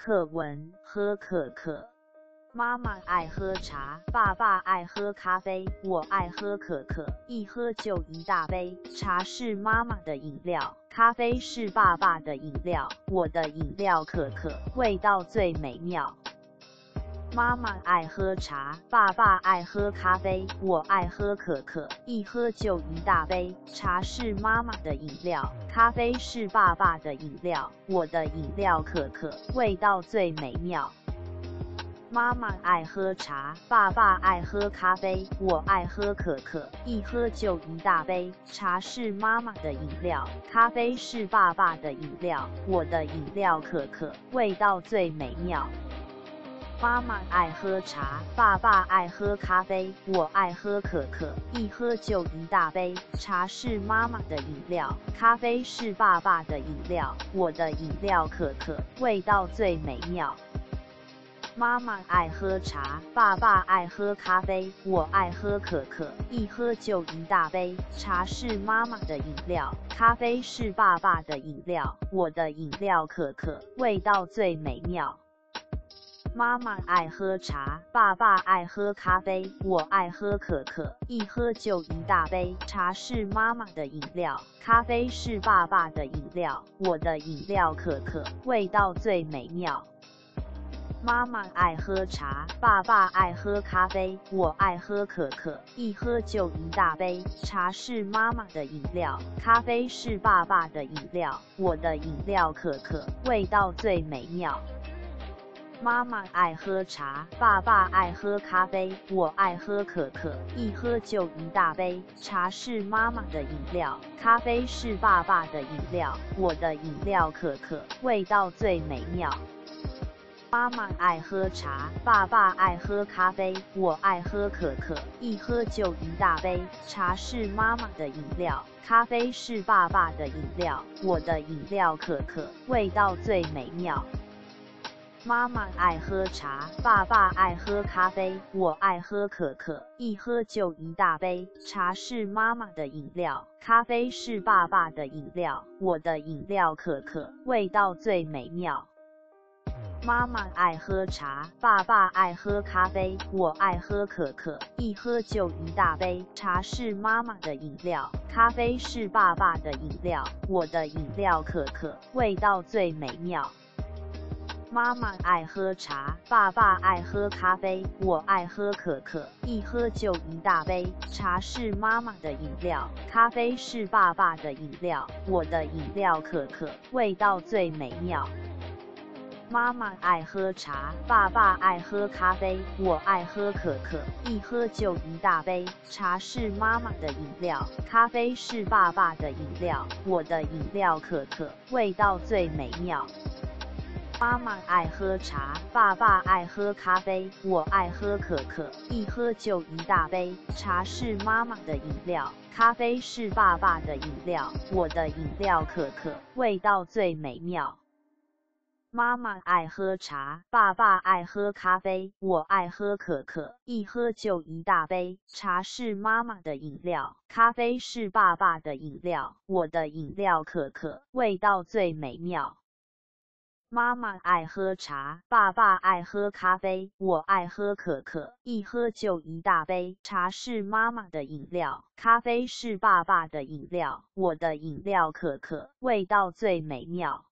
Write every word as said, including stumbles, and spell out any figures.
课文：喝可可。妈妈爱喝茶，爸爸爱喝咖啡，我爱喝可可，一喝就一大杯。茶是妈妈的饮料，咖啡是爸爸的饮料，我的饮料可可，味道最美妙。妈妈爱喝茶，爸爸爱喝咖啡，我爱喝可可，一喝就一大杯。茶是妈妈的饮料，咖啡是爸爸的饮料，我的饮料可可，味道最美妙。妈妈爱喝茶，爸爸爱喝咖啡，我爱喝可可，一喝就一大杯。茶是妈妈的饮料，咖啡是爸爸的饮料，我的饮料可可，味道最美妙。妈妈爱喝茶，爸爸爱喝咖啡，我爱喝可可，一喝就一大杯。茶是妈妈的饮料，咖啡是爸爸的饮料，我的饮料可可，味道最美妙。妈妈爱喝茶，爸爸爱喝咖啡，我爱喝可可，一喝就一大杯。茶是妈妈的饮料，咖啡是爸爸的饮料，我的饮料可可，味道最美妙。妈妈爱喝茶，爸爸爱喝咖啡，我爱喝可可，一喝就一大杯。茶是妈妈的饮料，咖啡是爸爸的饮料，我的饮料可可，味道最美妙。妈妈爱喝茶，爸爸爱喝咖啡，我爱喝可可，一喝就一大杯。茶是妈妈的饮料，咖啡是爸爸的饮料，我的饮料可可，味道最美妙。妈妈爱喝茶，爸爸爱喝咖啡，我爱喝可可，一喝就一大杯。茶是妈妈的饮料，咖啡是爸爸的饮料，我的饮料可可，味道最美妙。妈妈爱喝茶，爸爸爱喝咖啡，我爱喝可可，一喝就一大杯。茶是妈妈的饮料，咖啡是爸爸的饮料，我的饮料可可，味道最美妙。妈妈爱喝茶，爸爸爱喝咖啡，我爱喝可可，一喝就一大杯。茶是妈妈的饮料，咖啡是爸爸的饮料，我的饮料可可，味道最美妙。妈妈爱喝茶，爸爸爱喝咖啡，我爱喝可可，一喝就一大杯。茶是妈妈的饮料，咖啡是爸爸的饮料，我的饮料可可，味道最美妙。妈妈爱喝茶，爸爸爱喝咖啡，我爱喝可可，一喝就一大杯。茶是妈妈的饮料，咖啡是爸爸的饮料，我的饮料可可，味道最美妙。妈妈爱喝茶，爸爸爱喝咖啡，我爱喝可可，一喝就一大杯。茶是妈妈的饮料，咖啡是爸爸的饮料，我的饮料可可，味道最美妙。妈妈爱喝茶，爸爸爱喝咖啡，我爱喝可可，一喝就一大杯。茶是妈妈的饮料，咖啡是爸爸的饮料，我的饮料可可，味道最美妙。妈妈爱喝茶，爸爸爱喝咖啡，我爱喝可可，一喝就一大杯。茶是妈妈的饮料，咖啡是爸爸的饮料，我的饮料可可，味道最美妙。妈妈爱喝茶，爸爸爱喝咖啡，我爱喝可可，一喝就一大杯。茶是妈妈的饮料，咖啡是爸爸的饮料，我的饮料可可，味道最美妙。